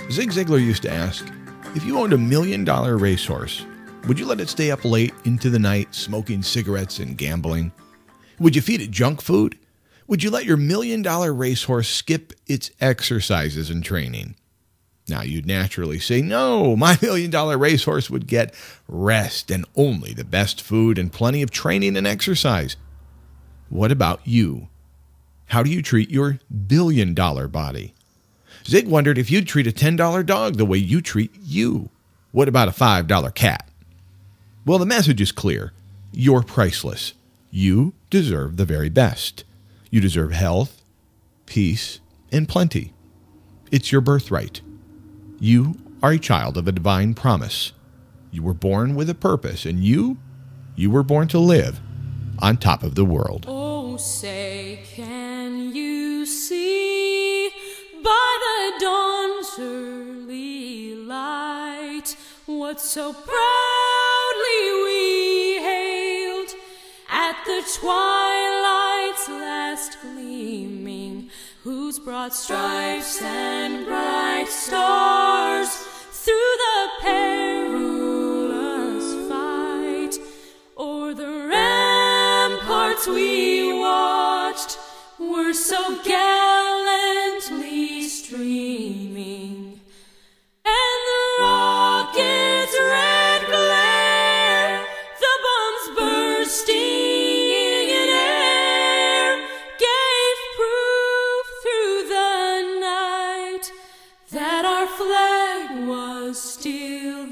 Zig Ziglar used to ask, if you owned $1 million racehorse, would you let it stay up late into the night smoking cigarettes and gambling? Would you feed it junk food? Would you let your $1 million racehorse skip its exercises and training? Now, you'd naturally say, no, my $1 million racehorse would get rest and only the best food and plenty of training and exercise. What about you? How do you treat your $1 billion body? Zig wondered if you'd treat a $10 dog the way you treat you. What about a $5 cat? Well, the message is clear. You're priceless. You deserve the very best. You deserve health, peace, and plenty. It's your birthright. You are a child of a divine promise. You were born with a purpose, and you were born to live on top of the world. Oh, say, can you see by the dawn's early light what so proudly we hailed at the twilight's last gleaming, whose broad stripes and bright stars through the perilous fight o'er the ramparts we watched were so gallantly streaming, and the rocket's red glare, the bombs bursting in air, gave proof through the night that our flag was still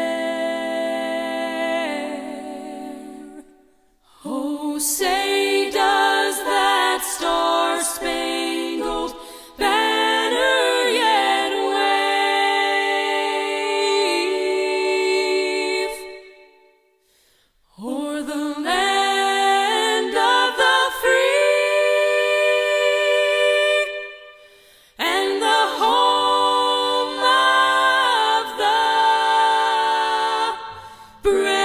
there. Oh, say does that star-spangled banner yet wave o'er the land of the free and the home of the brave?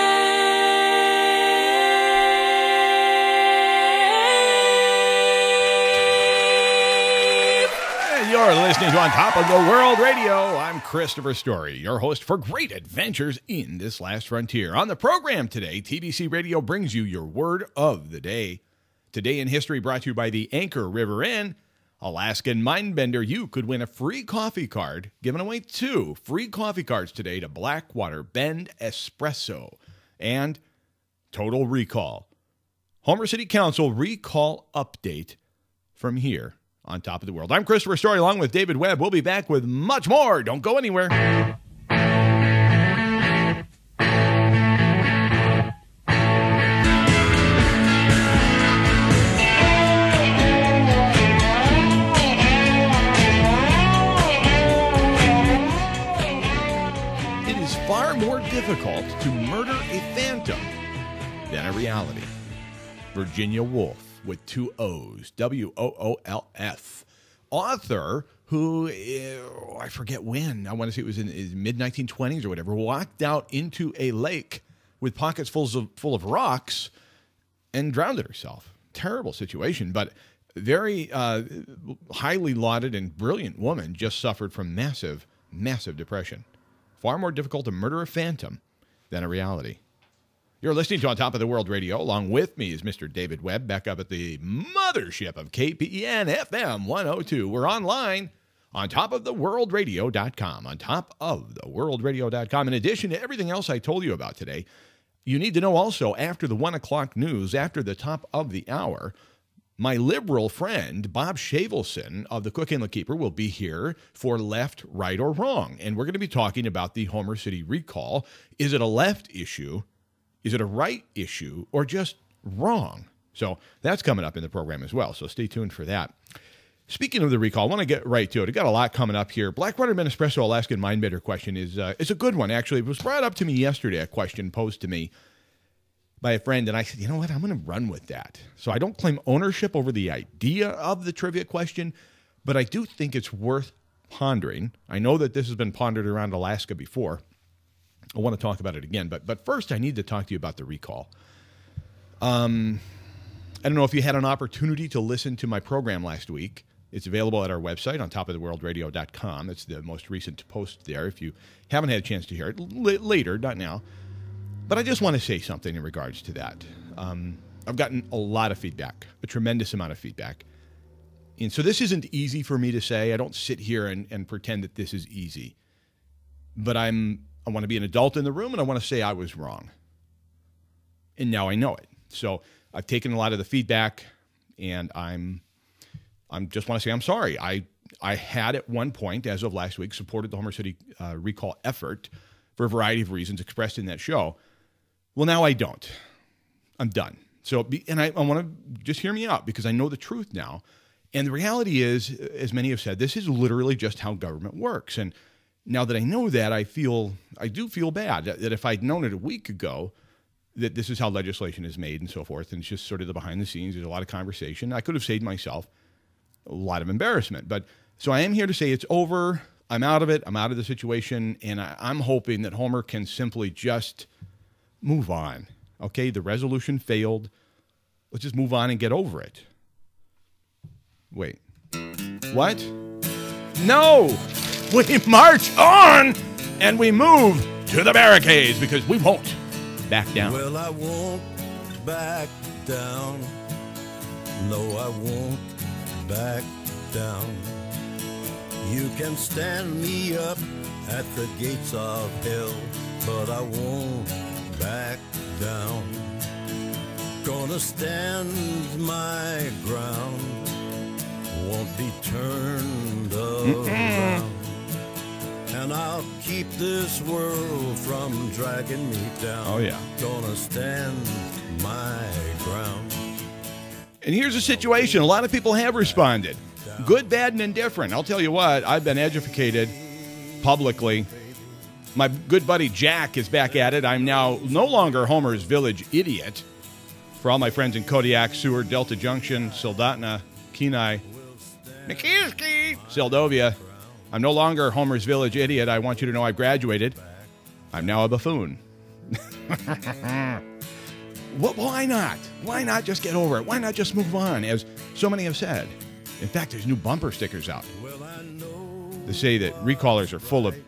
You're listening to On Top of the World Radio. I'm Christopher Story, your host for great adventures in this last frontier. On the program today, TBC Radio brings you your word of the day. Today in history brought to you by the Anchor River Inn, Alaskan Mindbender. You could win a free coffee card, giving away 2 free coffee cards today to Blackwater Bend Espresso and Total Recall. Homer City Council recall update from here on Top of the World. I'm Christopher Story along with David Webb. We'll be back with much more. Don't go anywhere. It is far more difficult to murder a phantom than a reality. Virginia Woolf with 2 O's, Woolf. Author who, I forget when, I want to say it was in his mid-1920s or whatever, walked out into a lake with pockets full of rocks and drowned herself. Terrible situation, but very highly lauded and brilliant woman, just suffered from massive, massive depression. Far more difficult to murder a phantom than a reality. You're listening to On Top of the World Radio. Along with me is Mr. David Webb, back up at the mothership of KPEN FM 102. We're online on topoftheworldradio.com, on topoftheworldradio.com. In addition to everything else I told you about today, you need to know also after the 1 o'clock news, after the top of the hour, my liberal friend, Bob Shavelson of the Cook Inlet Keeper, will be here for Left, Right, or Wrong. And we're going to be talking about the Homer City recall. Is it a left issue? Is it a right issue or just wrong? So that's coming up in the program as well, so stay tuned for that. Speaking of the recall, I want to get right to it. I got a lot coming up here. Blackwater Bend Espresso Alaskan Mindbender question is a good one, actually. It was brought up to me yesterday, a question posed to me by a friend, and I said, you know what, I'm going to run with that. So I don't claim ownership over the idea of the trivia question, but I do think it's worth pondering. I know that this has been pondered around Alaska before. I want to talk about it again, but first I need to talk to you about the recall. I don't know if you had an opportunity to listen to my program last week. It's available at our website on topoftheworldradio.com. It's the most recent post there. If you haven't had a chance to hear it, later, not now. But I just want to say something in regards to that. I've gotten a lot of feedback, a tremendous amount of feedback. And so this isn't easy for me to say. I don't sit here and pretend that this is easy. But I want to be an adult in the room, and I want to say I was wrong. And now I know it. So I've taken a lot of the feedback, and I'm just want to say I'm sorry. I had at one point, as of last week, supported the Homer City recall effort for a variety of reasons expressed in that show. Well, now I don't. I'm done. So, and I want to just hear me out because I know the truth now. And the reality is, as many have said, this is literally just how government works. And now that I know that, I do feel bad that if I'd known it a week ago, that this is how legislation is made and so forth, and it's just sort of the behind the scenes. There's a lot of conversation. I could have saved myself a lot of embarrassment. But so I am here to say it's over. I'm out of it. I'm out of the situation. And I'm hoping that Homer can simply just move on. Okay, the resolution failed. Let's just move on and get over it. Wait. What? No! We march on and we move to the barricades because we won't back down. Well, I won't back down. No, I won't back down. You can stand me up at the gates of hell, but I won't back down. Gonna stand my ground, won't be turned around. And I'll keep this world from dragging me down. Oh, yeah. Gonna stand my ground. And here's the situation. A lot of people have responded. Good, bad, and indifferent. I'll tell you what, I've been educated publicly. My good buddy Jack is back at it. I'm now no longer Homer's village idiot. For all my friends in Kodiak, Seward, Delta Junction, Soldotna, Kenai, Nikiski, Seldovia, I'm no longer Homer's village idiot. I want you to know I've graduated. I'm now a buffoon. Why not? Why not just get over it? Why not just move on, as so many have said? In fact, there's new bumper stickers out. They say that recallers are full of...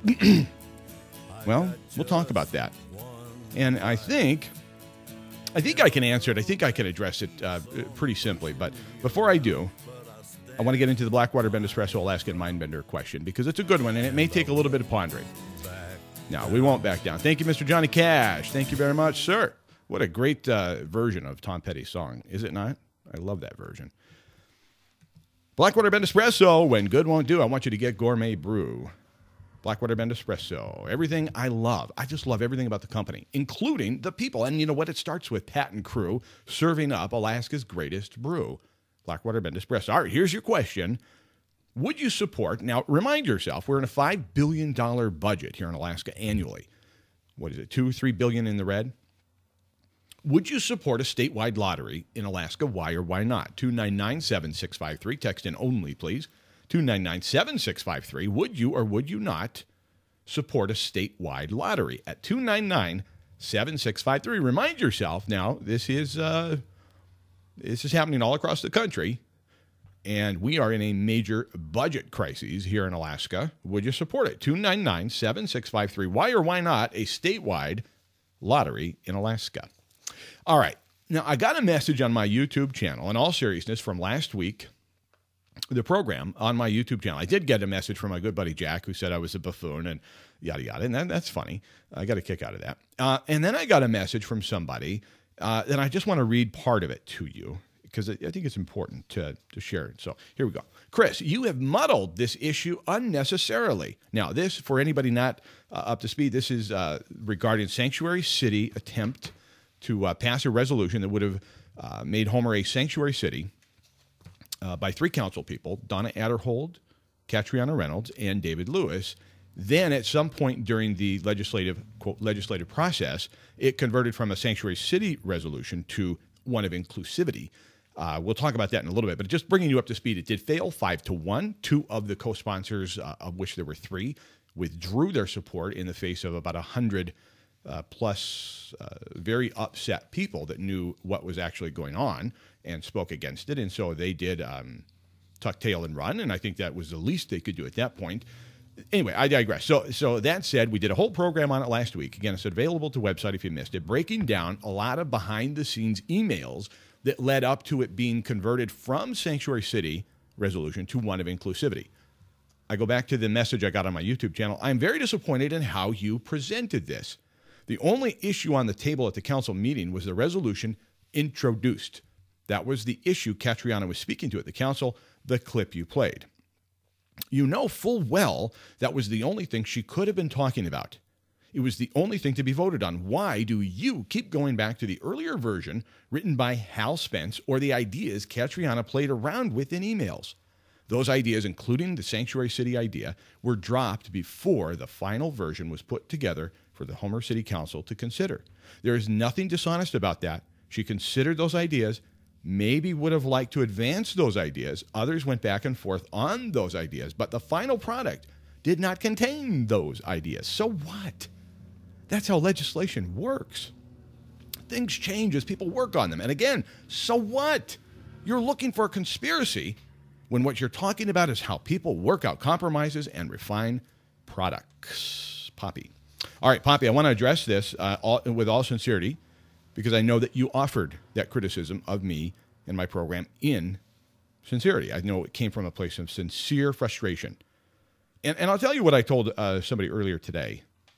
Well, we'll talk about that. And I think I can answer it. I think I can address it pretty simply. But before I do, I want to get into the Blackwater Bend Espresso Alaskan Mindbender question because it's a good one, and it may take a little bit of pondering. No, we won't back down. Thank you, Mr. Johnny Cash. Thank you very much, sir. What a great version of Tom Petty's song, is it not? I love that version. Blackwater Bend Espresso, when good won't do, I want you to get Gourmet Brew. Blackwater Bend Espresso, everything I love. I just love everything about the company, including the people. And you know what? It starts with Pat and crew serving up Alaska's greatest brew, Blackwater Bend Espresso. All right, here's your question. Would you support, now remind yourself, we're in a $5 billion budget here in Alaska annually. What is it, $2-3 billion in the red? Would you support a statewide lottery in Alaska? Why or why not? 299-7653. Text in only, please. 299-7653. Would you or would you not support a statewide lottery at 299-7653? Remind yourself now, this is happening all across the country, and we are in a major budget crisis here in Alaska. Would you support it? 299-7653. Why or why not a statewide lottery in Alaska? All right. Now, I got a message on my YouTube channel, in all seriousness, from last week, the program on my YouTube channel. I did get a message from my good buddy Jack, who said I was a buffoon and yada, yada. And that's funny. I got a kick out of that. And then I got a message from somebody, and I just want to read part of it to you, because I think it's important to share it. So here we go. Chris, you have muddled this issue unnecessarily. Now, this, for anybody not up to speed, this is regarding Sanctuary City attempt to pass a resolution that would have made Homer a sanctuary city by 3 council people, Donna Adderhold, Catriona Reynolds, and David Lewis. Then at some point during the legislative process, it converted from a sanctuary city resolution to one of inclusivity. We'll talk about that in a little bit, but just bringing you up to speed, it did fail 5-1. 2 of the co-sponsors, of which there were 3, withdrew their support in the face of about 100 plus very upset people that knew what was actually going on and spoke against it. And so they did tuck tail and run, and I think that was the least they could do at that point. Anyway, I digress. So that said, we did a whole program on it last week. Again, it's available to the website if you missed it, breaking down a lot of behind-the-scenes emails that led up to it being converted from Sanctuary City resolution to one of inclusivity. I go back to the message I got on my YouTube channel. I'm very disappointed in how you presented this. The only issue on the table at the council meeting was the resolution introduced. That was the issue Catriona was speaking to at the council, the clip you played. You know full well that was the only thing she could have been talking about. It was the only thing to be voted on. Why do you keep going back to the earlier version written by Hal Spence or the ideas Catriona played around with in emails? Those ideas, including the Sanctuary City idea, were dropped before the final version was put together for the Homer City Council to consider. There is nothing dishonest about that. She considered those ideas, maybe would have liked to advance those ideas. Others went back and forth on those ideas, but the final product did not contain those ideas. So what? That's how legislation works. Things change as people work on them. And again, so what? You're looking for a conspiracy when what you're talking about is how people work out compromises and refine products. Poppy. All right, Poppy, I want to address this with all sincerity because I know that you offered that criticism of me and my program in sincerity. I know it came from a place of sincere frustration. And I'll tell you what I told somebody earlier today.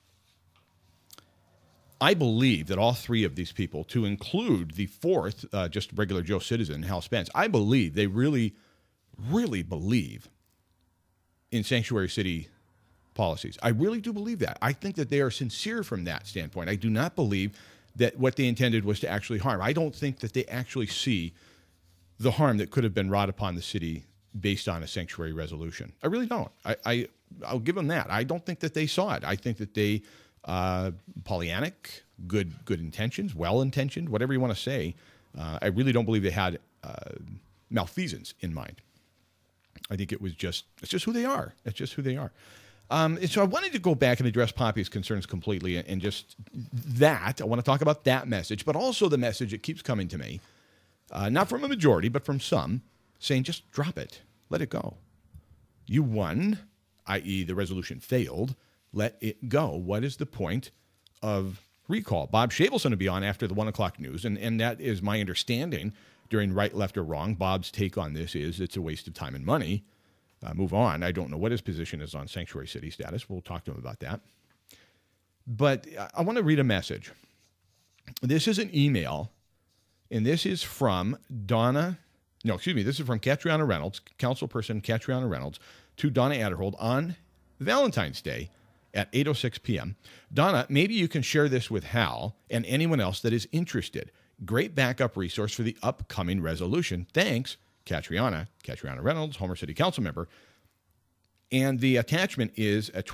I believe that all three of these people, to include the fourth, just regular Joe citizen, Hal Spence, I believe they really, really believe in Sanctuary City policies. I really do believe that. I think that they are sincere from that standpoint. I do not believe that what they intended was to actually harm. I don't think that they actually see the harm that could have been wrought upon the city based on a sanctuary resolution. I really don't. I'll give them that. I don't think that they saw it. I think that they, Pollyannic, good intentions, well-intentioned, whatever you want to say. I really don't believe they had malfeasance in mind. I think it's just who they are. It's just who they are. And so I wanted to go back and address Poppy's concerns completely and just that. I want to talk about that message, but also the message that keeps coming to me, not from a majority, but from some, saying just drop it. Let it go. You won, i.e. the resolution failed. Let it go. What is the point of recall? Bob Shabelson will be on after the 1 o'clock news, and that is my understanding during Right, Left, or Wrong. Bob's take on this is it's a waste of time and money. Move on. I don't know what his position is on Sanctuary City status. We'll talk to him about that. But I want to read a message. This is an email, and this is from this is from Catriona Reynolds, councilperson Catriona Reynolds, to Donna Adderhold on Valentine's Day at 8:06 p.m. Donna, maybe you can share this with Hal and anyone else that is interested. Great backup resource for the upcoming resolution. Thanks, Catriona Reynolds, Homer City Council member. And the attachment is a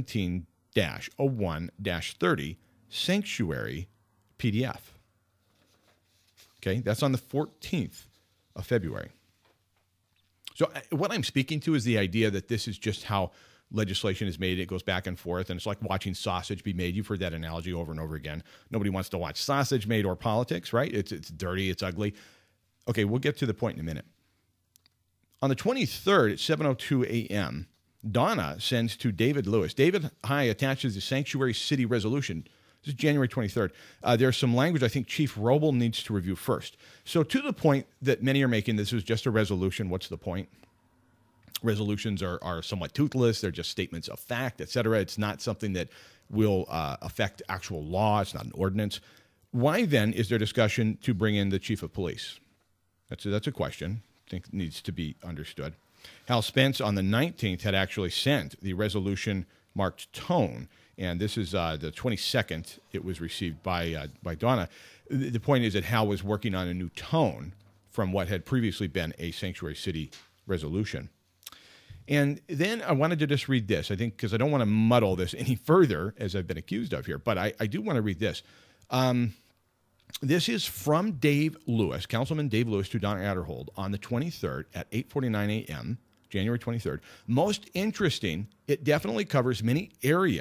2017-01-30 Sanctuary PDF. Okay, that's on the 14th of February. So what I'm speaking to is the idea that this is just how legislation is made. It goes back and forth, and it's like watching sausage be made. You've heard that analogy over and over again. Nobody wants to watch sausage made or politics, right? It's dirty, it's ugly. Okay, we'll get to the point in a minute. On the 23rd at 7:02 a.m., Donna sends to David Lewis. David High attaches the Sanctuary City resolution. This is January 23rd. There's some language I think Chief Roble needs to review first. So to the point that many are making, this is just a resolution. What's the point? Resolutions are somewhat toothless. They're just statements of fact, et cetera. It's not something that will affect actual law. It's not an ordinance. Why then is there discussion to bring in the chief of police? That's a question I think needs to be understood. Hal Spence on the 19th had actually sent the resolution marked tone, and this is the 22nd. It was received by Donna. The point is that Hal was working on a new tone from what had previously been a Sanctuary City resolution. And then I wanted to just read this, I think, because I don't want to muddle this any further, as I've been accused of here, but I do want to read this. This is from Dave Lewis, Councilman Dave Lewis, to Donna Adderhold on the 23rd at 8:49 a.m., January 23rd. Most interesting, it definitely covers many areas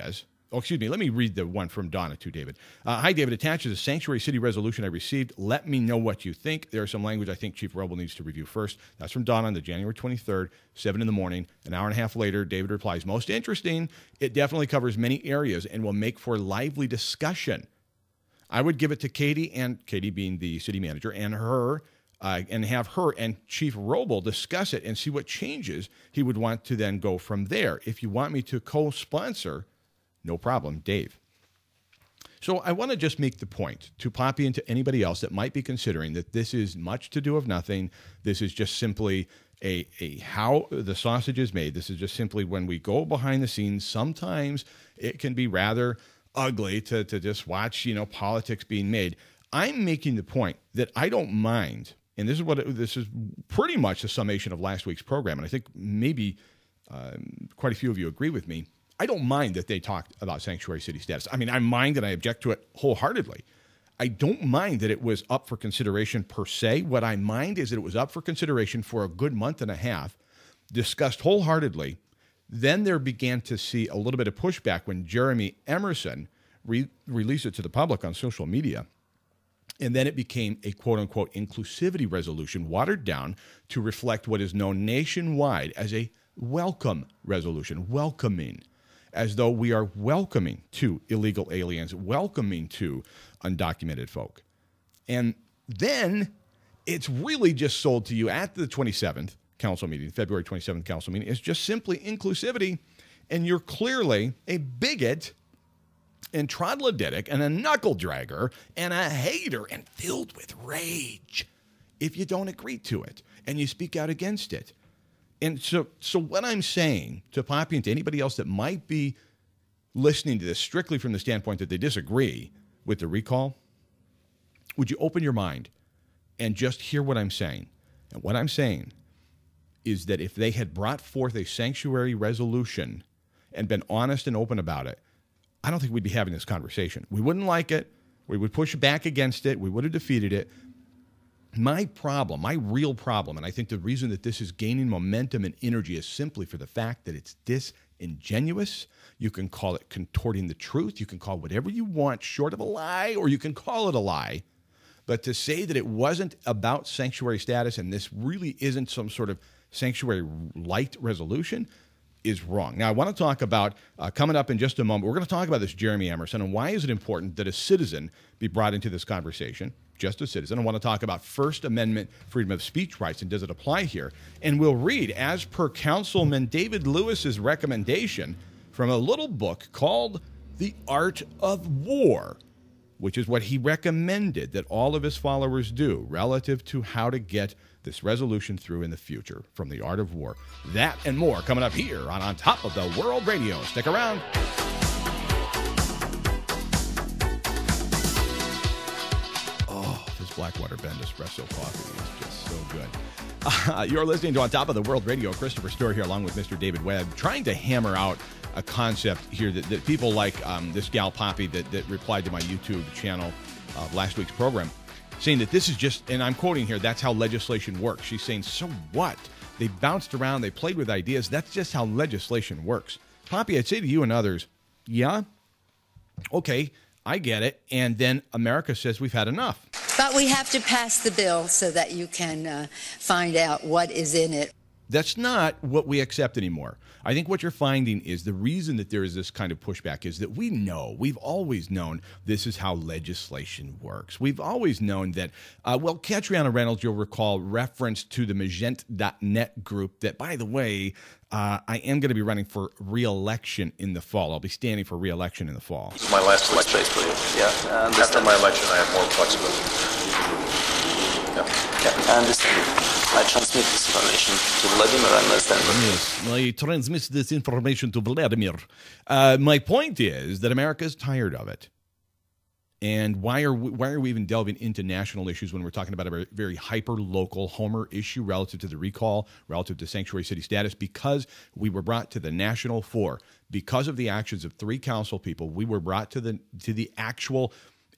excuse me, let me read the one from Donna to David. Hi, David. Attached to the Sanctuary City resolution I received. Let me know what you think. There's some language I think Chief Roble needs to review first. That's from Donna on the January 23rd, 7 in the morning. An hour and a half later, David replies, most interesting. It definitely covers many areas and will make for lively discussion. I would give it to Katie, and Katie being the city manager, and her, and have her and Chief Roble discuss it and see what changes he would want to then go from there. If you want me to co-sponsor, no problem, Dave. So I want to just make the point to Poppy and to anybody else that might be considering that this is much to do of nothing. This is just simply a how the sausage is made. This is just simply when we go behind the scenes, sometimes it can be rather ugly to just watch, politics being made. I'm making the point that I don't mind, and this is pretty much the summation of last week's program, and I think maybe quite a few of you agree with me. I don't mind that they talked about sanctuary city status. I mean, I mind and I object to it wholeheartedly. I don't mind that it was up for consideration per se. What I mind is that it was up for consideration for a good month and a half, discussed wholeheartedly. Then there began to see a little bit of pushback when Jeremy Emerson released it to the public on social media. And then it became a quote-unquote inclusivity resolution, watered down to reflect what is known nationwide as a welcome resolution, welcoming, as though we are welcoming to illegal aliens, welcoming to undocumented folk. And then it's really just sold to you at the 27th council meeting, February 27th council meeting. It's just simply inclusivity, and you're clearly a bigot and troglodytic and a knuckle dragger and a hater and filled with rage if you don't agree to it and you speak out against it. And so what I'm saying to Poppy and to anybody else that might be listening to this strictly from the standpoint that they disagree with the recall, would you open your mind and just hear what I'm saying? And what I'm saying is that if they had brought forth a sanctuary resolution and been honest and open about it, I don't think we'd be having this conversation. We wouldn't like it. We would push back against it. We would have defeated it. My problem, my real problem, and I think the reason that this is gaining momentum and energy is simply for the fact that it's disingenuous. You can call it contorting the truth. You can call it whatever you want short of a lie, or you can call it a lie. But to say that it wasn't about sanctuary status and this really isn't some sort of sanctuary light resolution is wrong. Now, I want to talk about, coming up in just a moment, we're going to talk about this Jeremy Emerson and why is it important that a citizen be brought into this conversation, just a citizen. I want to talk about First Amendment freedom of speech rights and does it apply here? And we'll read, as per Councilman David Lewis's recommendation, from a little book called The Art of War, which is what he recommended that all of his followers do relative to how to get this resolution through in the future, from The Art of War. That and more coming up here on Top of the World Radio. Stick around. Oh, this Blackwater Bend espresso coffee is just so good. You're listening to On Top of the World Radio. Christopher Stewart here along with Mr. David Webb, trying to hammer out a concept here that people like this gal Poppy that replied to my YouTube channel last week's program, saying that this is just, and I'm quoting here, that's how legislation works. She's saying, so what? They bounced around, they played with ideas. That's just how legislation works. Poppy, I'd say to you and others, yeah, okay, I get it. And then America says we've had enough. But we have to pass the bill so that you can find out what is in it. That's not what we accept anymore. I think what you're finding is the reason that there is this kind of pushback is that we've always known this is how legislation works. We've always known that, Catriona Reynolds, you'll recall, referenced to the Magent.net group that, by the way, I am going to be running for re-election in the fall. I'll be standing for re-election in the fall. This is my last election. Yeah, after my election, I have more flexibility. Yeah, I understand. I transmit this information to Vladimir, I understand. Yes, I transmit this information to Vladimir. My point is that America is tired of it. And why are we even delving into national issues when we're talking about a very hyper-local Homer issue relative to the recall, relative to sanctuary city status? Because we were brought to the national fore. Because of the actions of 3 council people, we were brought to the actual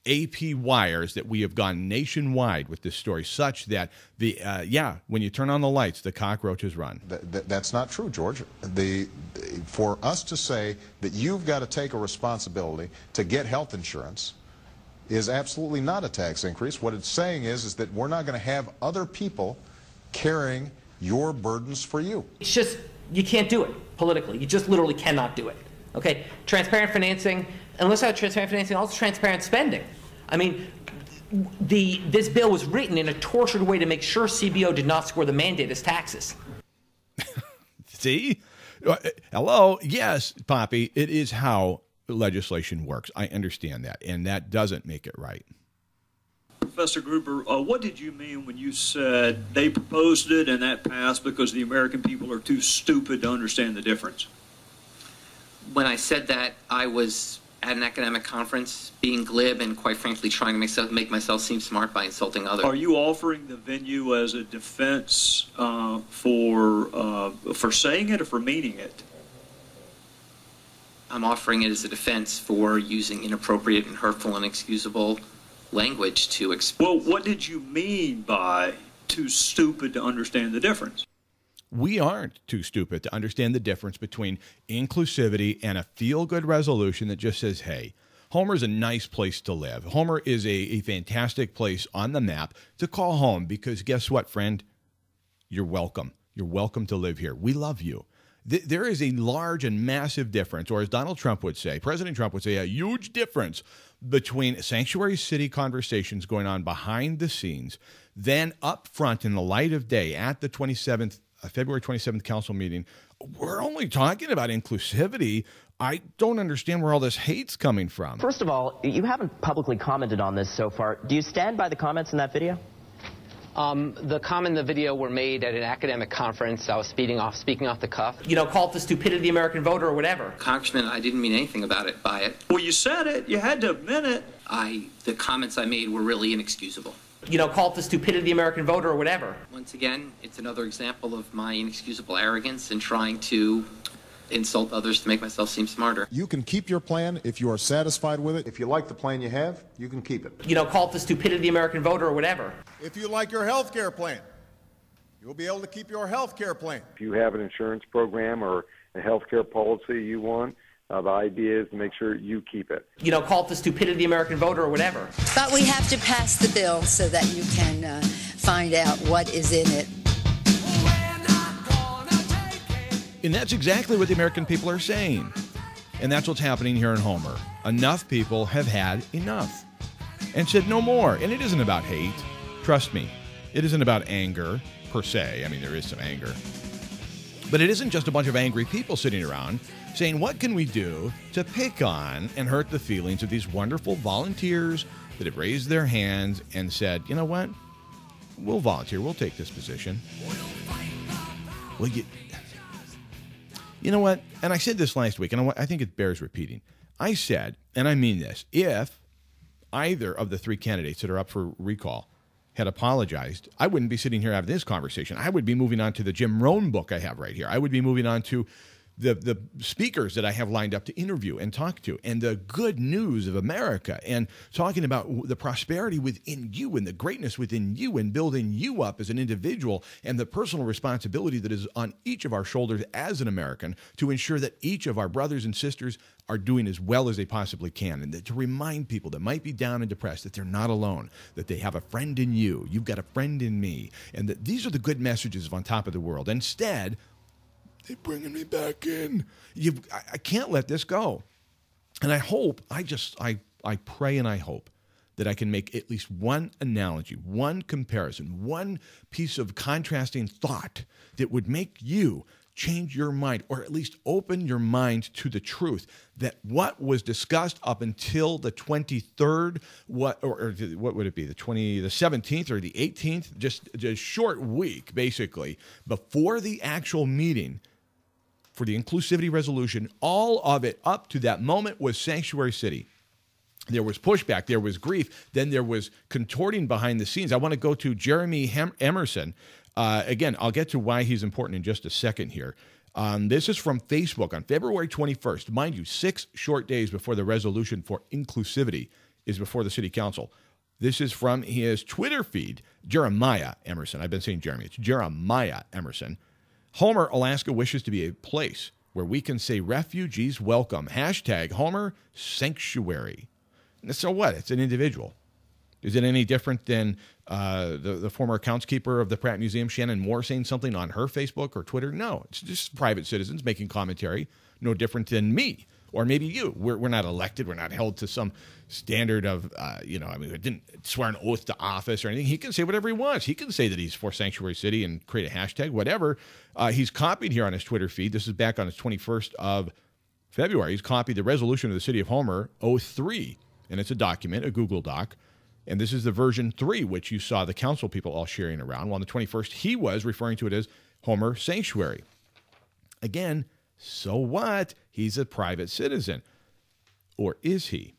AP wires that we have gone nationwide with this story, such that when you turn on the lights, the cockroaches run. That's not true, George. For us to say that you've got to take a responsibility to get health insurance is absolutely not a tax increase. What it's saying is that we're not going to have other people carrying your burdens for you. It's just, you can't do it politically. You just literally cannot do it. Okay? Transparent financing, unless I have transparent financing, also transparent spending. I mean, this bill was written in a tortured way to make sure CBO did not score the mandate as taxes. See? Hello? Yes, Poppy, it is how legislation works. I understand that, and that doesn't make it right. Professor Gruber, what did you mean when you said they proposed it and that passed because the American people are too stupid to understand the difference? When I said that, I was at an academic conference being glib and, quite frankly, trying to make myself seem smart by insulting others. Are you offering the venue as a defense for saying it or for meaning it? I'm offering it as a defense for using inappropriate and hurtful and inexcusable language to express. Well, what did you mean by too stupid to understand the difference? We aren't too stupid to understand the difference between inclusivity and a feel-good resolution that just says, hey, Homer's a nice place to live. Homer is a fantastic place on the map to call home because guess what, friend? You're welcome. You're welcome to live here. We love you. There is a large and massive difference, or as Donald Trump would say, President Trump would say, a huge difference between sanctuary city conversations going on behind the scenes, then up front in the light of day at the February 27th council meeting. We're only talking about inclusivity. I don't understand where all this hate's coming from. First of all, you haven't publicly commented on this so far. Do you stand by the comments in that video? The comment in the video were made at an academic conference. I was speaking off the cuff. You know, call it the stupidity of the American voter or whatever. Congressman, I didn't mean anything by it. Well, you said it. You had to admit it. The comments I made were really inexcusable. You know, call it the stupidity of the American voter or whatever. Once again, it's another example of my inexcusable arrogance in trying to insult others to make myself seem smarter. You can keep your plan if you are satisfied with it. If you like the plan you have, you can keep it. You know, call it the stupidity of the American voter or whatever. If you like your health care plan, you'll be able to keep your health care plan. If you have an insurance program or a health care policy you want, the idea is to make sure you keep it. You know, call it the stupidity of the American voter or whatever. But we have to pass the bill so that you can find out what is in it. And that's exactly what the American people are saying. And that's what's happening here in Homer. Enough people have had enough and said no more. And it isn't about hate. Trust me. It isn't about anger, per se. I mean, there is some anger. But it isn't just a bunch of angry people sitting around saying, what can we do to pick on and hurt the feelings of these wonderful volunteers that have raised their hands and said, you know what? We'll volunteer. We'll take this position. Well, you know what? And I said this last week, and I think it bears repeating. I said, and I mean this, if either of the three candidates that are up for recall had apologized, I wouldn't be sitting here having this conversation. I would be moving on to the Jim Rohn book I have right here. I would be moving on to the speakers that I have lined up to interview and talk to, and the good news of America, and talking about the prosperity within you and the greatness within you and building you up as an individual, and the personal responsibility that is on each of our shoulders as an American to ensure that each of our brothers and sisters are doing as well as they possibly can, and that to remind people that might be down and depressed that they're not alone, that they have a friend in you, you've got a friend in me, and that these are the good messages of On Top of the World. Instead, they're bringing me back in. I can't let this go. And I hope, I pray and I hope that I can make at least one analogy, one comparison, one piece of contrasting thought that would make you change your mind, or at least open your mind to the truth that what was discussed up until the 23rd, what would it be, the 17th or the 18th, just a short week, basically, before the actual meeting for the inclusivity resolution, all of it up to that moment was sanctuary city. There was pushback, there was grief, then there was contorting behind the scenes. I want to go to Jeremy Emerson. Again, I'll get to why he's important in just a second here. This is from Facebook on February 21st. Mind you, 6 short days before the resolution for inclusivity is before the city council. This is from his Twitter feed, Jeremiah Emerson. I've been saying Jeremy. It's Jeremiah Emerson. Homer, Alaska wishes to be a place where we can say refugees welcome. Hashtag Homer Sanctuary. So what? It's an individual. Is it any different than the former accounts keeper of the Pratt Museum, Shannon Moore, saying something on her Facebook or Twitter? No, it's just private citizens making commentary, no different than me or maybe you. We're not elected. We're not held to some standard of, we didn't swear an oath to office or anything. He can say whatever he wants. He can say that he's for Sanctuary City and create a hashtag, whatever. He's copied here on his Twitter feed. This is back on his 21st of February. He's copied the resolution of the City of Homer 03, and it's a document, a Google Doc. And this is the version 3, which you saw the council people all sharing around. Well, on the 21st, he was referring to it as Homer Sanctuary. Again, so what? He's a private citizen. Or is he?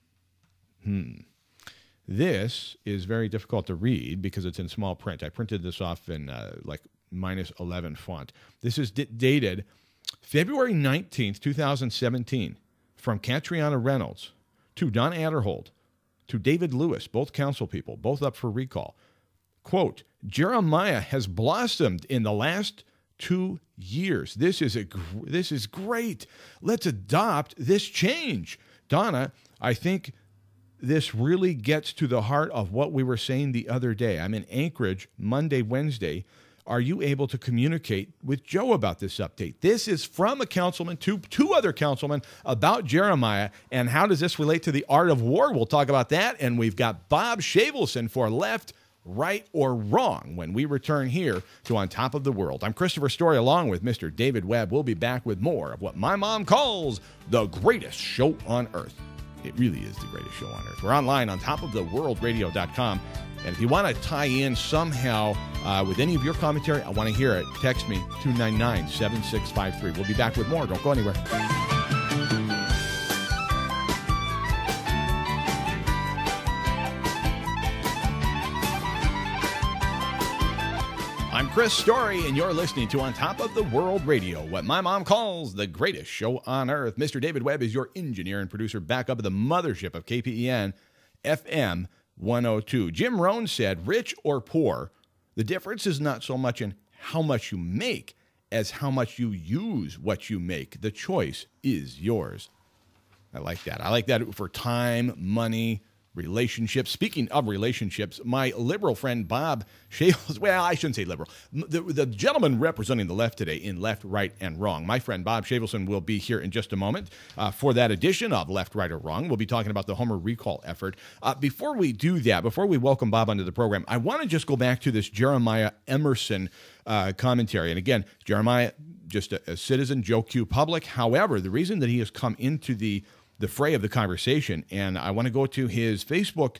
This is very difficult to read because it's in small print. I printed this off in -11 font. This is dated February 19th, 2017, from Catriona Reynolds to Don Adderhold to David Lewis, both council people, both up for recall. Quote, Jeremiah has blossomed in the last 2 years. This is great. Let's adopt this change. Donna, I think this really gets to the heart of what we were saying the other day. I'm in Anchorage Monday, Wednesday. Are you able to communicate with Joe about this update? This is from a councilman to two other councilmen about Jeremiah. And how does this relate to the art of war? We'll talk about that. And we've got Bob Shavelson for Left, Right, or Wrong when we return here to On Top of the World. I'm Christopher Story along with Mr. David Webb. We'll be back with more of what my mom calls the greatest show on earth. It really is the greatest show on earth. We're online on topoftheworldradio.com. And if you want to tie in somehow with any of your commentary, I want to hear it. Text me, 299-7653. We'll be back with more. Don't go anywhere. I'm Chris Story, and you're listening to On Top of the World Radio, what my mom calls the greatest show on earth. Mr. David Webb is your engineer and producer back up at the mothership of KPEN FM 102. Jim Rohn said, rich or poor, the difference is not so much in how much you make as how much you use what you make. The choice is yours. I like that. I like that for time, money, relationships. Speaking of relationships, my liberal friend Bob Shavelson, well, I shouldn't say liberal, the gentleman representing the left today in Left, Right, and Wrong, my friend Bob Shavelson will be here in just a moment for that edition of Left, Right, or Wrong. We'll be talking about the Homer recall effort. Before we do that, before we welcome Bob onto the program, I want to just go back to this Jeremiah Emerson commentary. And again, Jeremiah, just a citizen, Joe Q. Public. However, the reason that he has come into the fray of the conversation, and I want to go to his Facebook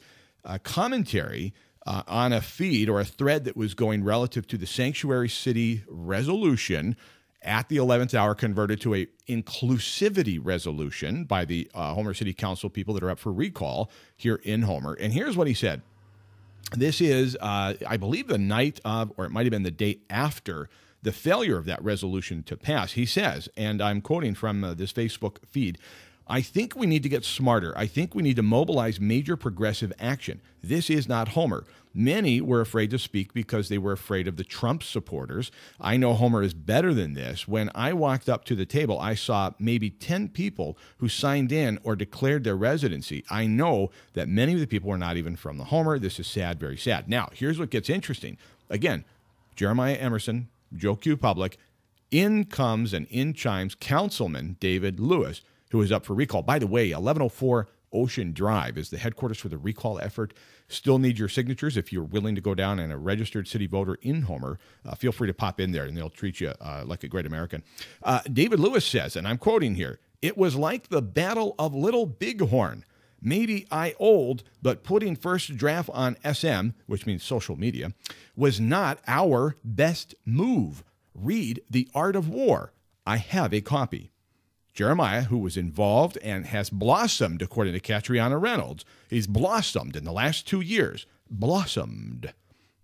commentary on a feed or a thread that was going relative to the Sanctuary City resolution at the 11th hour converted to a inclusivity resolution by the Homer City Council people that are up for recall here in Homer. And here's what he said. This is, I believe, the night of, or it might have been the day after the failure of that resolution to pass. He says, and I'm quoting from this Facebook feed, I think we need to get smarter. I think we need to mobilize major progressive action. This is not Homer. Many were afraid to speak because they were afraid of the Trump supporters. I know Homer is better than this. When I walked up to the table, I saw maybe 10 people who signed in or declared their residency. I know that many of the people were not even from the Homer. This is sad, very sad. Now, here's what gets interesting. Again, Jeremiah Emerson, Joe Q. Public, in comes and in chimes Councilman David Lewis, who is up for recall. By the way, 1104 Ocean Drive is the headquarters for the recall effort. Still need your signatures if you're willing to go down and a registered city voter in Homer. Feel free to pop in there, and they'll treat you like a great American. David Lewis says, and I'm quoting here, it was like the Battle of Little Bighorn. Maybe I old, but putting first draft on SM, which means social media, was not our best move. Read The Art of War. I have a copy. Jeremiah, who was involved and has blossomed, according to Catriona Reynolds. He's blossomed in the last 2 years. Blossomed.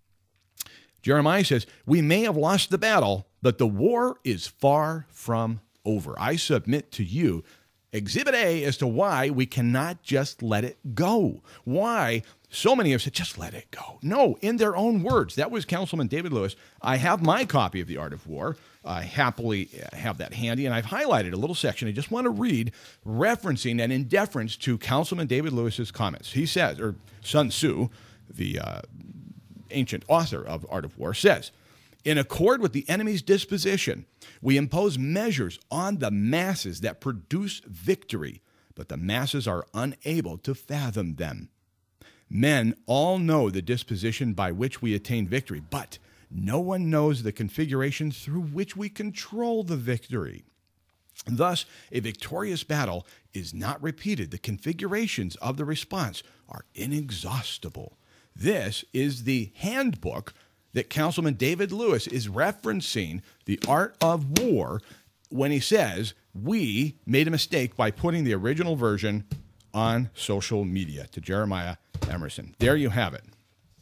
Jeremiah says, we may have lost the battle, but the war is far from over. I submit to you Exhibit A as to why we cannot just let it go. Why so many have said, just let it go. No, in their own words. That was Councilman David Lewis. I have my copy of The Art of War. I happily have that handy, and I've highlighted a little section I just want to read, referencing and in deference to Councilman David Lewis's comments. He says, or Sun Tzu, the ancient author of Art of War, says, in accord with the enemy's disposition, we impose measures on the masses that produce victory, but the masses are unable to fathom them. Men all know the disposition by which we attain victory, but no one knows the configuration through which we control the victory. Thus, a victorious battle is not repeated. The configurations of the response are inexhaustible. This is the handbook that Councilman David Lewis is referencing, The Art of War, when he says, we made a mistake by putting the original version on social media, to Jeremiah Emerson. There you have it.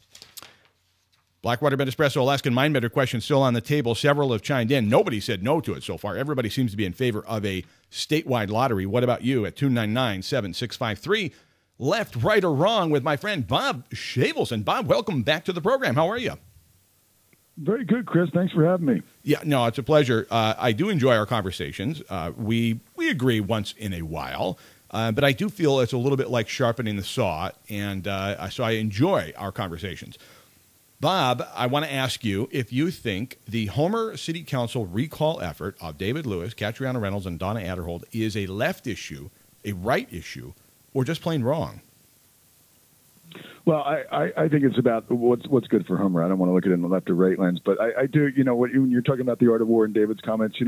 Blackwater Bed Espresso Alaskan Mind Bender question still on the table. Several have chimed in. Nobody said no to it so far. Everybody seems to be in favor of a statewide lottery. What about you at 299-7653? Left, right, or wrong with my friend Bob Shavelson. Bob, welcome back to the program. How are you? Very good, Chris. Thanks for having me. Yeah, no, it's a pleasure. I do enjoy our conversations. We agree once in a while, but I do feel it's a little bit like sharpening the saw, and so I enjoy our conversations. Bob, I want to ask you if you think the Homer City Council recall effort of David Lewis, Catriona Reynolds, and Donna Adderhold is a left issue, a right issue, or just plain wrong. Well, I think it's about what's good for Homer. I don't want to look at it in the left or right lens, but I do, when you're talking about The Art of War and David's comments,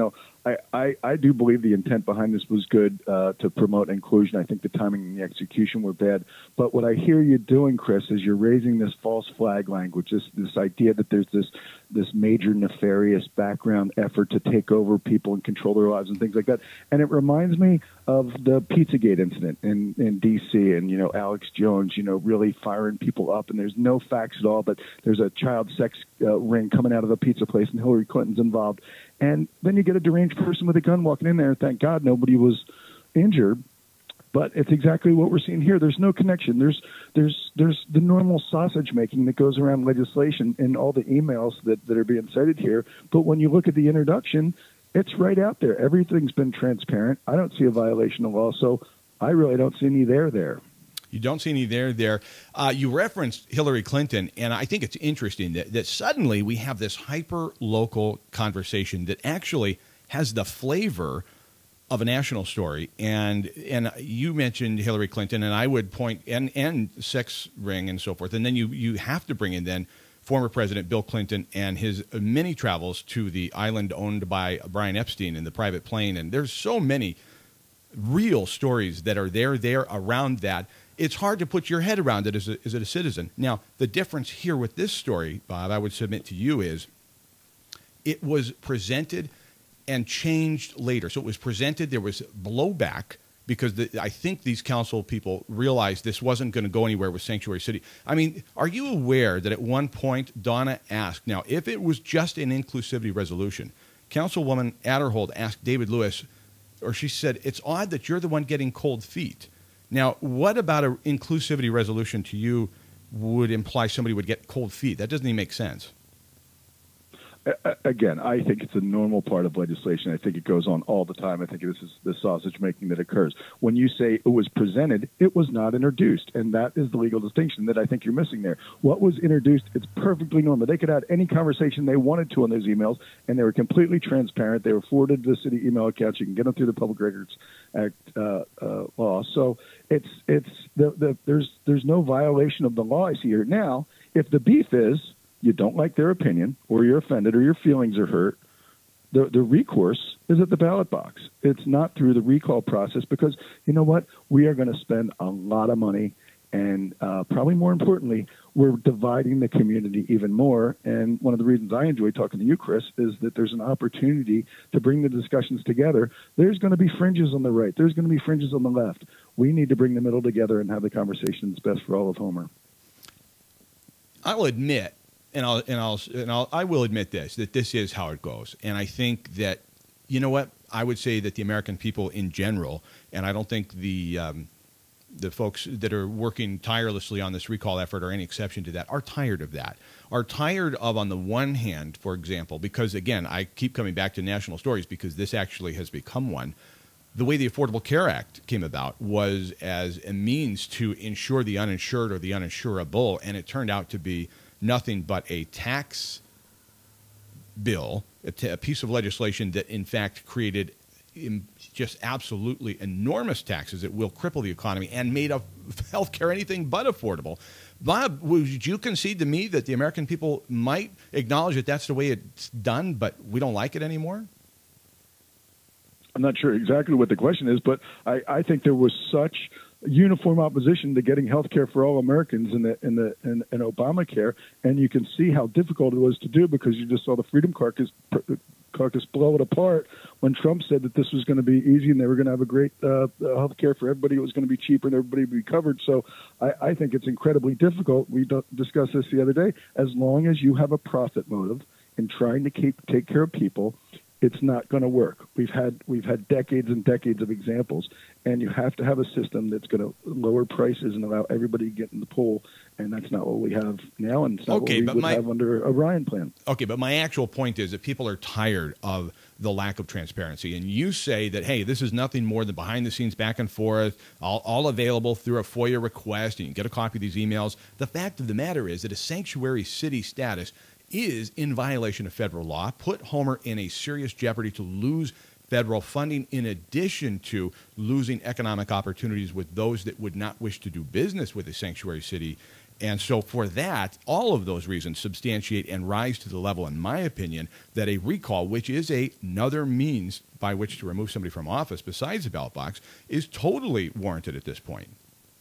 I do believe the intent behind this was good to promote inclusion. I think the timing and the execution were bad. But what I hear you doing, Chris, is you're raising this false flag language, this idea that there's this major nefarious background effort to take over people and control their lives and things like that. And it reminds me of the Pizzagate incident in D.C. and, Alex Jones, really firing people up. And there's no facts at all, but there's a child sex ring coming out of a pizza place and Hillary Clinton's involved. And then you get a deranged person with a gun walking in there. Thank God nobody was injured. But it's exactly what we're seeing here. There's no connection. There's the normal sausage making that goes around legislation in all the emails that are being cited here. But when you look at the introduction, it's right out there. Everything's been transparent. I don't see a violation of law, so I really don't see any there. You don't see any there. You referenced Hillary Clinton, and I think it's interesting that suddenly we have this hyper-local conversation that actually has the flavor of a national story. And you mentioned Hillary Clinton, and I would point, and sex ring and so forth. And then you have to bring in then former President Bill Clinton and his many travels to the island owned by Brian Epstein in the private plane. And there's so many real stories that are there around that. It's hard to put your head around it as a citizen. Now, the difference here with this story, Bob, I would submit to you is it was presented and changed later. So it was presented, there was blowback because I think these council people realized this wasn't going to go anywhere with Sanctuary City. I mean, are you aware that at one point Donna asked, now if it was just an inclusivity resolution, Councilwoman Adderhold asked David Lewis, or she said, it's odd that you're the one getting cold feet. Now, what about an inclusivity resolution to you would imply somebody would get cold feet? That doesn't even make sense. Again, I think it's a normal part of legislation. I think it goes on all the time. I think this is the sausage making that occurs. When you say it was presented, it was not introduced, and that is the legal distinction that I think you're missing there. What was introduced, it's perfectly normal. They could have any conversation they wanted to on those emails, and they were completely transparent. They were forwarded to the city email accounts. You can get them through the Public Records Act law. So there's no violation of the law I see here. Now, if the beef is you don't like their opinion, or you're offended, or your feelings are hurt, the recourse is at the ballot box. It's not through the recall process because, you know what, we are going to spend a lot of money, and probably more importantly, we're dividing the community even more. And one of the reasons I enjoy talking to you, Chris, is that there's an opportunity to bring the discussions together. There's going to be fringes on the right. There's going to be fringes on the left. We need to bring the middle together and have the conversation that's best for all of Homer. I will admit, I will admit this, that this is how it goes. And I think that, you know what, I would say that the American people in general, and I don't think the folks that are working tirelessly on this recall effort are any exception to that, are tired of that. Are tired of, on the one hand, for example, because, again, I keep coming back to national stories because this actually has become one. The way the Affordable Care Act came about was as a means to insure the uninsured or the uninsurable, and it turned out to be nothing but a tax bill, a piece of legislation that, in fact, created just absolutely enormous taxes that will cripple the economy and made health care anything but affordable. Bob, would you concede to me that the American people might acknowledge that that's the way it's done, but we don't like it anymore? I'm not sure exactly what the question is, but I think there was such uniform opposition to getting health care for all Americans in Obamacare, and you can see how difficult it was to do because you just saw the Freedom Caucus blow it apart when Trump said that this was going to be easy and they were going to have a great health care for everybody. It was going to be cheaper and everybody would be covered. So I think it's incredibly difficult. We discussed this the other day. As long as you have a profit motive in trying to take care of people, it's not going to work. We've had decades and decades of examples, and you have to have a system that's going to lower prices and allow everybody to get in the pool, and that's not what we have now, and it's not what we would have under a Ryan plan. Okay, but my actual point is that people are tired of the lack of transparency, and you say that, hey, this is nothing more than behind-the-scenes back and forth, all available through a FOIA request, and you can get a copy of these emails. The fact of the matter is that a sanctuary city status is in violation of federal law, put Homer in a serious jeopardy to lose federal funding, in addition to losing economic opportunities with those that would not wish to do business with a sanctuary city. And so for that, all of those reasons substantiate and rise to the level, in my opinion, that a recall, which is another means by which to remove somebody from office besides the ballot box, is totally warranted at this point.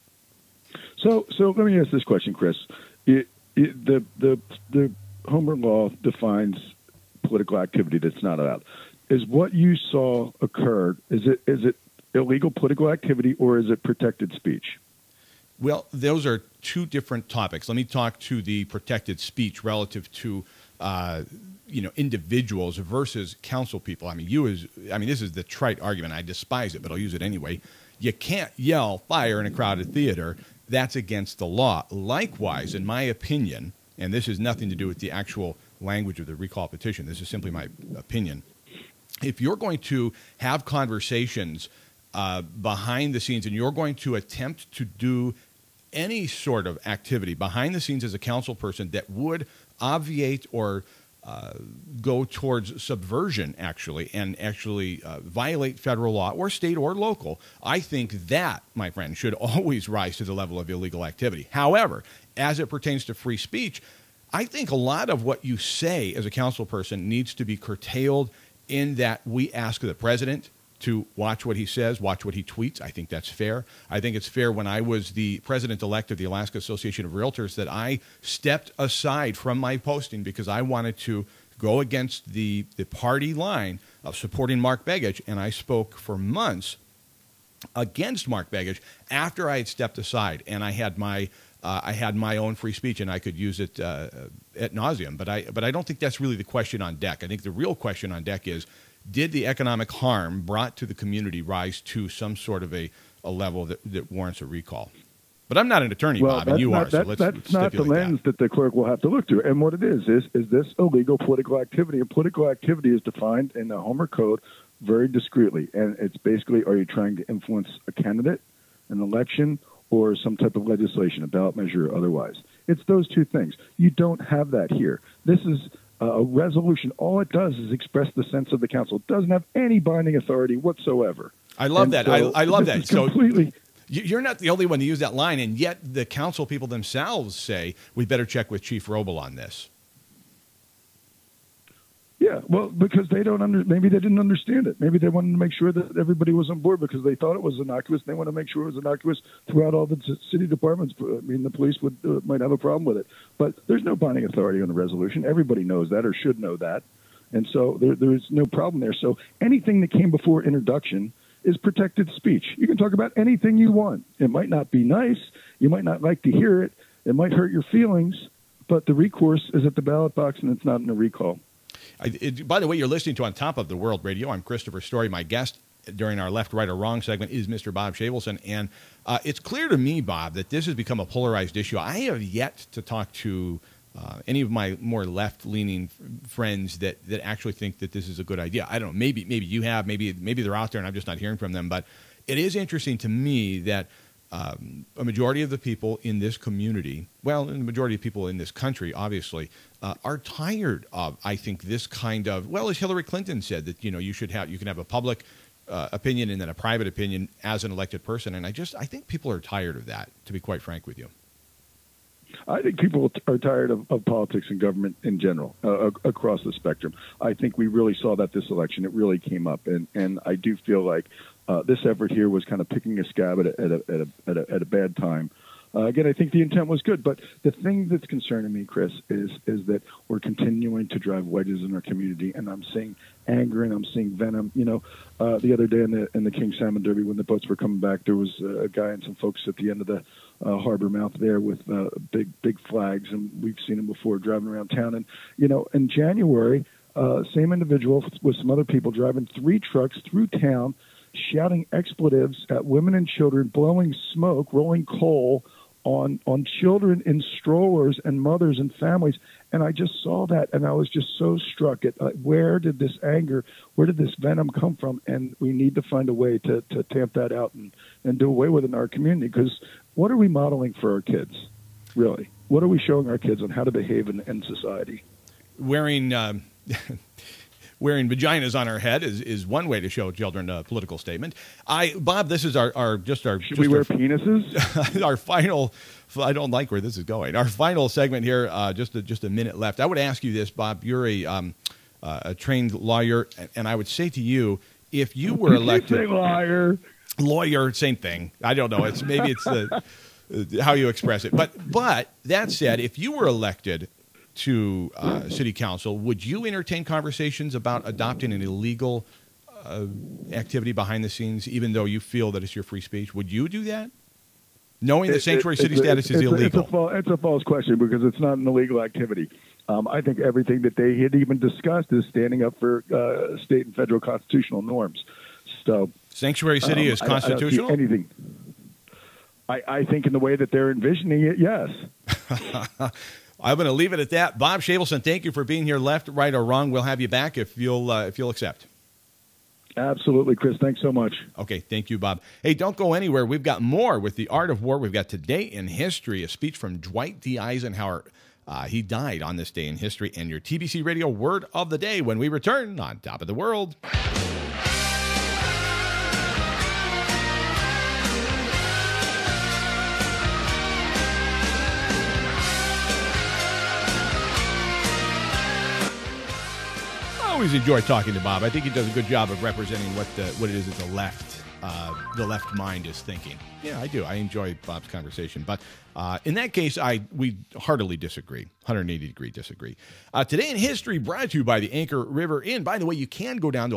So let me ask this question, Chris. The Homer law defines political activity that's not allowed. Is what you saw occur, is it illegal political activity or is it protected speech? Well, those are two different topics. Let me talk to the protected speech relative to individuals versus council people. I mean, this is the trite argument. I despise it, but I'll use it anyway. You can't yell fire in a crowded theater. That's against the law. Likewise, in my opinion, and this has nothing to do with the actual language of the recall petition, this is simply my opinion, if you're going to have conversations behind the scenes and you're going to attempt to do any sort of activity behind the scenes as a council person that would obviate or go towards subversion, and violate federal law or state or local, I think that, my friend, should always rise to the level of illegal activity. However, as it pertains to free speech, I think a lot of what you say as a council person needs to be curtailed in that we ask the president to watch what he says, watch what he tweets. I think that's fair. I think it's fair when I was the president-elect of the Alaska Association of Realtors that I stepped aside from my posting because I wanted to go against the party line of supporting Mark Begich, and I spoke for months against Mark Begich after I had stepped aside, and I had my own free speech, and I could use it ad nauseum. But I don't think that's really the question on deck. I think the real question on deck is, did the economic harm brought to the community rise to some sort of a level that warrants a recall? But I'm not an attorney, Bob, and you are, so let's that's not the lens that the clerk will have to look to. And what it is this illegal political activity? And political activity is defined in the Homer Code very discreetly. And it's basically, are you trying to influence a candidate, an election, or some type of legislation, a ballot measure or otherwise? It's those two things. You don't have that here. This is a resolution. All it does is express the sense of the council. It doesn't have any binding authority whatsoever. I love that. So I love that. So completely. You're not the only one to use that line, and yet the council people themselves say, we better check with Chief Robel on this. Yeah, well, because they maybe they didn't understand it. Maybe they wanted to make sure that everybody was on board because they thought it was innocuous. They want to make sure it was innocuous throughout all the city departments. I mean, the police might have a problem with it. But there's no binding authority on the resolution. Everybody knows that or should know that. And so there's no problem there. So anything that came before introduction is protected speech. You can talk about anything you want. It might not be nice. You might not like to hear it. It might hurt your feelings. But the recourse is at the ballot box, and it's not in a recall. By the way, you're listening to On Top of the World Radio. I'm Christopher Story. My guest during our Left, Right, or Wrong segment is Mr. Bob Shavelson. And it's clear to me, Bob, that this has become a polarized issue. I have yet to talk to any of my more left-leaning friends that actually think that this is a good idea. I don't know. Maybe you have. Maybe they're out there and I'm just not hearing from them. But it is interesting to me that a majority of the people in this community, well, and the majority of people in this country, obviously, are tired of, I think, this kind of, well, as Hillary Clinton said, that, you know, you can have a public opinion and then a private opinion as an elected person. And I think people are tired of that, to be quite frank with you. I think people are tired of politics and government in general, across the spectrum. I think we really saw that this election. It really came up. And I do feel like this effort here was kind of picking a scab at a bad time. Again, I think the intent was good, but the thing that's concerning me, Chris, is that we're continuing to drive wedges in our community, and I'm seeing anger and I'm seeing venom. You know, the other day in the King Salmon Derby, when the boats were coming back, there was a guy and some folks at the end of the harbor mouth there with big flags, and we've seen them before driving around town. And you know, in January, same individual with some other people driving 3 trucks through town, shouting expletives at women and children, blowing smoke, rolling coal on children in strollers and mothers and families. And I just saw that, and I was just so struck at where did this anger, where did this venom come from? And we need to find a way to tamp that out and do away with it in our community, because what are we modeling for our kids, really? What are we showing our kids on how to behave in society? Wearing vaginas on our head is one way to show children a political statement. Bob, this is our Should we wear penises? Our final. I don't like where this is going. Our final segment here. Just a minute left. I would ask you this, Bob. You're a trained lawyer, and I would say to you, if you were elected, lawyer, same thing. I don't know. Maybe it's how you express it. But that said, if you were elected to city council, would you entertain conversations about adopting an illegal activity behind the scenes, even though you feel that it's your free speech? Would you do that, knowing that sanctuary city status is illegal? It's a false question, because it's not an illegal activity. I think everything that they had even discussed is standing up for state and federal constitutional norms. So sanctuary city is constitutional? I don't see anything. I think in the way that they're envisioning it, yes. I'm going to leave it at that. Bob Shavelson, thank you for being here. Left, right, or wrong, we'll have you back if you'll accept. Absolutely, Chris. Thanks so much. Okay, thank you, Bob. Hey, don't go anywhere. We've got more with The Art of War. We've got Today in History, a speech from Dwight D. Eisenhower. He died on this day in history, and your TBC Radio Word of the Day when we return on Top of the World. I always enjoy talking to Bob. I think he does a good job of representing what it is that the left mind is thinking. Yeah, I do. I enjoy Bob's conversation. But in that case, we heartily disagree, 180-degree disagree. Today in History brought to you by the Anchor River Inn. By the way, you can go down to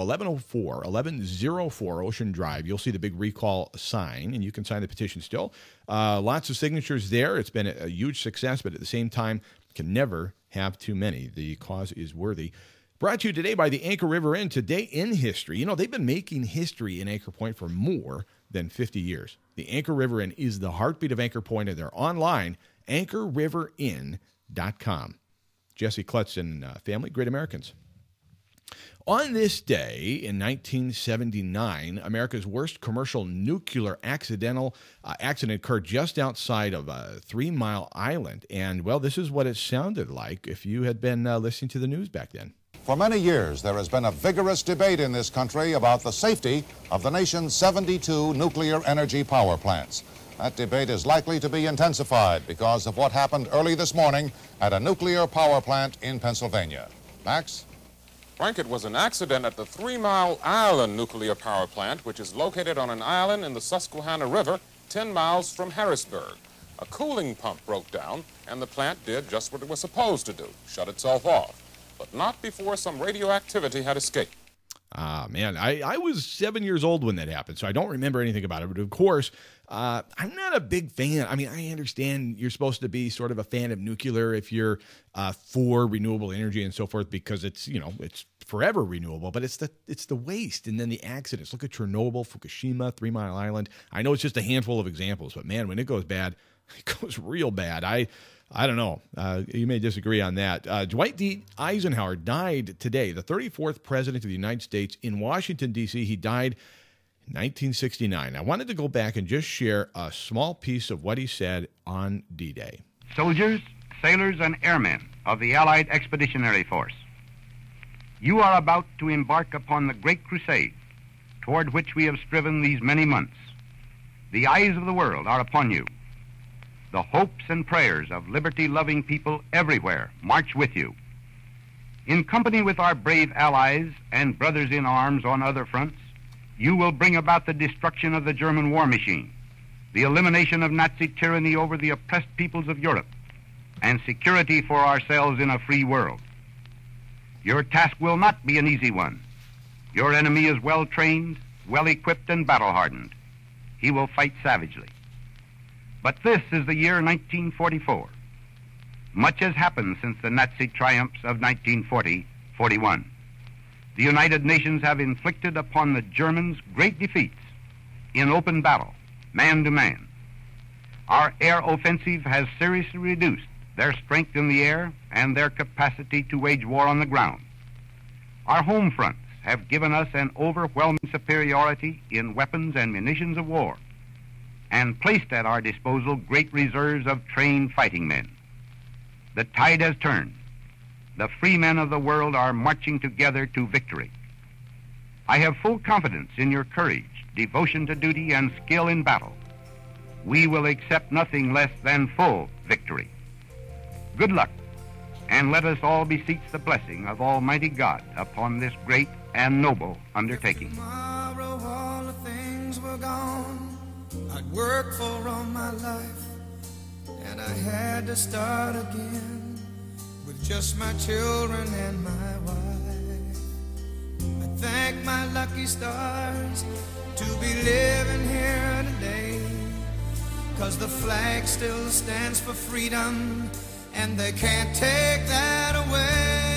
1104 Ocean Drive. You'll see the big recall sign, and you can sign the petition still. Lots of signatures there. It's been a huge success, but at the same time, can never have too many. The cause is worthy. Brought to you today by the Anchor River Inn. Today in History. You know, they've been making history in Anchor Point for more than 50 years. The Anchor River Inn is the heartbeat of Anchor Point, and they're online, anchorriverinn.com. Jesse Klutz and family, great Americans. On this day in 1979, America's worst commercial nuclear accident occurred just outside of 3 Mile Island. And, well, this is what it sounded like if you had been listening to the news back then. For many years, there has been a vigorous debate in this country about the safety of the nation's 72 nuclear energy power plants. That debate is likely to be intensified because of what happened early this morning at a nuclear power plant in Pennsylvania. Max? Frank, it was an accident at the 3 Mile Island nuclear power plant, which is located on an island in the Susquehanna River, 10 miles from Harrisburg. A cooling pump broke down, and the plant did just what it was supposed to do, shut itself off. But not before some radioactivity had escaped. Man, I was 7 years old when that happened, so I don't remember anything about it. But of course, I'm not a big fan. I mean, I understand you're supposed to be sort of a fan of nuclear if you're for renewable energy and so forth, because it's, you know, it's forever renewable. But it's the waste and then the accidents. Look at Chernobyl, Fukushima, 3 Mile Island. I know it's just a handful of examples, but man, when it goes bad, it goes real bad. I don't know. You may disagree on that. Dwight D. Eisenhower died today, the 34th president of the United States in Washington, D.C. He died in 1969. I wanted to go back and just share a small piece of what he said on D-Day. Soldiers, sailors, and airmen of the Allied Expeditionary Force, you are about to embark upon the great crusade toward which we have striven these many months. The eyes of the world are upon you. The hopes and prayers of liberty-loving people everywhere march with you. In company with our brave allies and brothers in arms on other fronts, you will bring about the destruction of the German war machine, the elimination of Nazi tyranny over the oppressed peoples of Europe, and security for ourselves in a free world. Your task will not be an easy one. Your enemy is well-trained, well-equipped, and battle-hardened. He will fight savagely. But this is the year 1944. Much has happened since the Nazi triumphs of 1940-41. The United Nations have inflicted upon the Germans great defeats in open battle, man to man. Our air offensive has seriously reduced their strength in the air and their capacity to wage war on the ground. Our home fronts have given us an overwhelming superiority in weapons and munitions of war, and placed at our disposal great reserves of trained fighting men. The tide has turned. The free men of the world are marching together to victory. I have full confidence in your courage, devotion to duty, and skill in battle. We will accept nothing less than full victory. Good luck, and let us all beseech the blessing of Almighty God upon this great and noble undertaking. Tomorrow all the things were gone I'd worked for all my life, and I had to start again with just my children and my wife. I thank my lucky stars to be living here today, 'cause the flag still stands for freedom, and they can't take that away.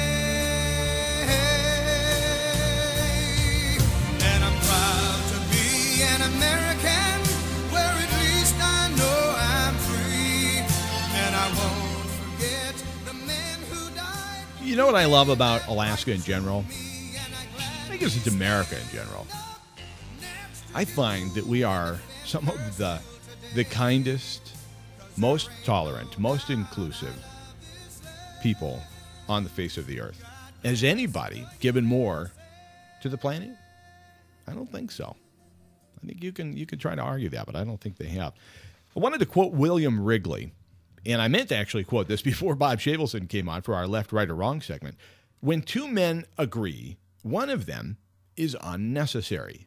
And I'm proud to be an American, where at least I know I'm free, and I won't forget the men who died. You know what I love about Alaska in general? I guess it's America in general. I find that we are some of the kindest, most tolerant, most inclusive people on the face of the earth. Has anybody given more to the planet? I don't think so. I think you can try to argue that, but I don't think they have. I wanted to quote William Wrigley, and I meant to actually quote this before Bob Shavelson came on for our Left, Right, or Wrong segment. When two men agree, one of them is unnecessary.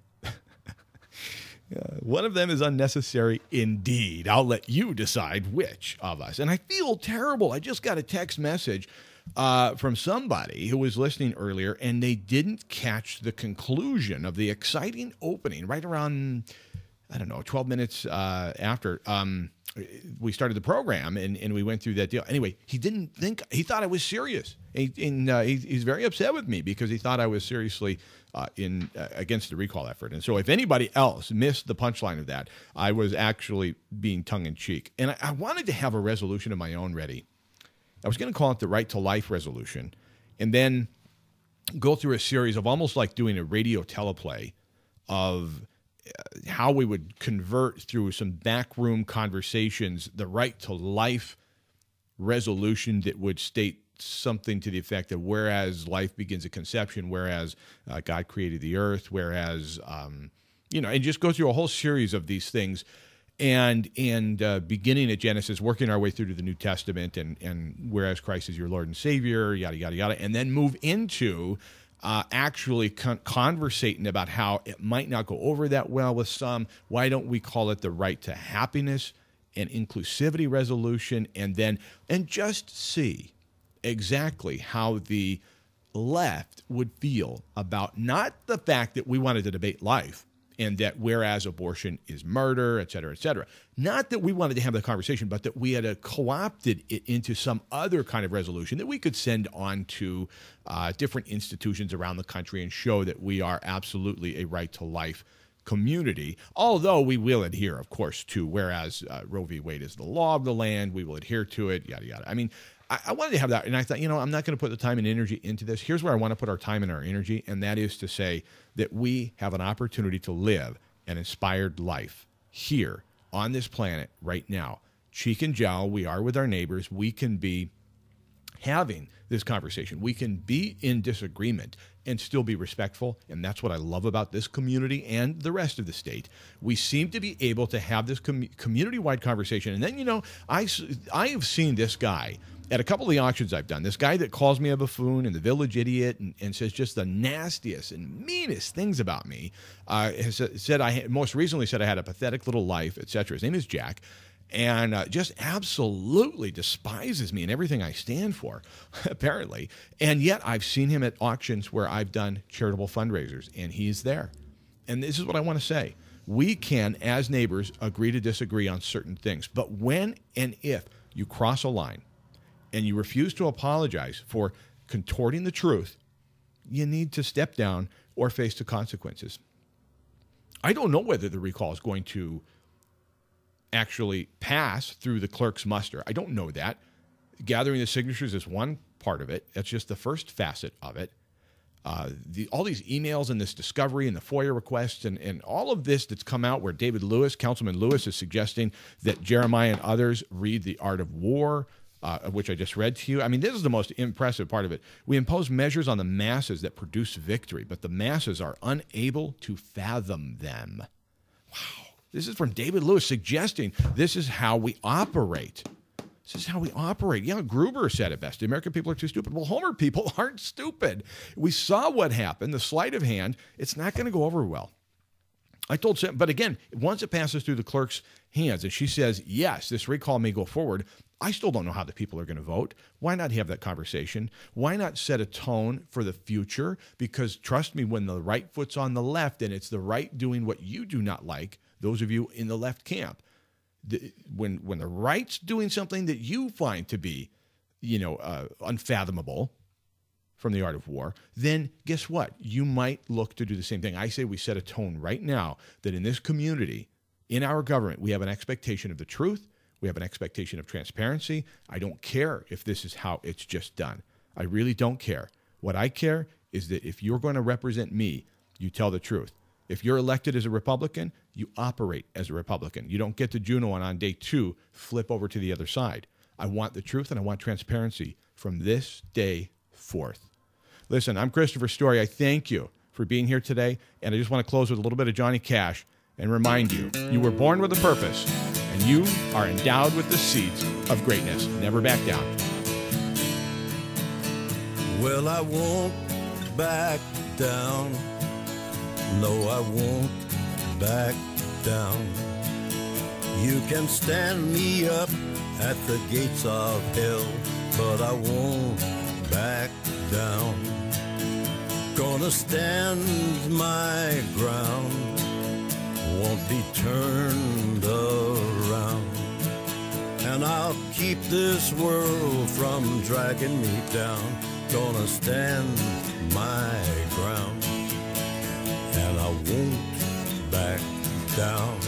One of them is unnecessary indeed. I'll let you decide which of us. And I feel terrible. I just got a text message from somebody who was listening earlier, and they didn't catch the conclusion of the exciting opening right around, 12 minutes after we started the program, and we went through that deal. Anyway, he thought I was serious. He's very upset with me because he thought I was seriously against the recall effort. And so if anybody else missed the punchline of that, I was actually being tongue-in-cheek. And I wanted to have a resolution of my own ready. I was going to call it the Right to Life resolution, and then go through a series of almost like doing a radio teleplay of how we would convert through some backroom conversations the Right to Life resolution that would state something to the effect of whereas life begins at conception, whereas God created the earth, whereas, and just go through a whole series of these things and beginning at Genesis, working our way through to the New Testament and whereas Christ is your Lord and Savior, yada, yada, yada, and then move into actually conversating about how it might not go over that well with some. Why don't we call it the Right to Happiness and Inclusivity resolution, and just see exactly how the left would feel about not the fact that we wanted to debate life and that whereas abortion is murder, et cetera, not that we wanted to have the conversation, but that we had co-opted it into some other kind of resolution that we could send on to different institutions around the country and show that we are absolutely a right to life community, although we will adhere, of course, to whereas Roe v. Wade is the law of the land, we will adhere to it, yada, yada. I mean, I wanted to have that, and I thought, I'm not going to put the time and energy into this. Here's where I want to put our time and our energy, and that is to say that we have an opportunity to live an inspired life here on this planet right now. Cheek and jowl, we are with our neighbors. We can be having this conversation. We can be in disagreement and still be respectful, and that's what I love about this community and the rest of the state. We seem to be able to have this community-wide conversation, and then, I have seen this guy at a couple of the auctions I've done, this guy that calls me a buffoon and the village idiot and says just the nastiest and meanest things about me, has said most recently said I had a pathetic little life, etc. His name is Jack, and just absolutely despises me and everything I stand for, apparently. And yet I've seen him at auctions where I've done charitable fundraisers, and he's there. And this is what I want to say. We can, as neighbors, agree to disagree on certain things. But when and if you cross a line, and you refuse to apologize for contorting the truth, you need to step down or face the consequences. I don't know whether the recall is going to actually pass through the clerk's muster. I don't know that. Gathering the signatures is one part of it. That's just the first facet of it. All these emails and this discovery and the FOIA requests and all of this that's come out where David Lewis, Councilman Lewis, is suggesting that Jeremiah and others read The Art of War, which I just read to you. I mean, this is the most impressive part of it. We impose measures on the masses that produce victory, but the masses are unable to fathom them. Wow. This is from David Lewis suggesting this is how we operate. This is how we operate. Yeah, Gruber said it best. The American people are too stupid. Well, Homer people aren't stupid. We saw what happened, the sleight of hand. It's not going to go over well. I told Sam, but again, once it passes through the clerk's hands and she says, yes, this recall may go forward, I still don't know how the people are going to vote. Why not have that conversation? Why not set a tone for the future? Because trust me, when the right foot's on the left and it's the right doing what you do not like, those of you in the left camp, when the right's doing something that you find to be, unfathomable from The Art of War, then guess what? You might look to do the same thing. I say we set a tone right now that in this community, in our government, we have an expectation of the truth. We have an expectation of transparency. I don't care if this is how it's just done. I really don't care. What I care is that if you're going to represent me, you tell the truth. If you're elected as a Republican, you operate as a Republican. You don't get to Juneau and on day 2 flip over to the other side. I want the truth and I want transparency from this day forth. Listen, I'm Christopher Story. I thank you for being here today, and I just want to close with a little bit of Johnny Cash and remind you, you were born with a purpose, and you are endowed with the seeds of greatness. Never back down. Well, I won't back down. No, I won't back down. You can stand me up at the gates of hell, but I won't back down. Gonna stand my ground, won't be turned around. And I'll keep this world from dragging me down. Gonna stand my ground, and I won't back down.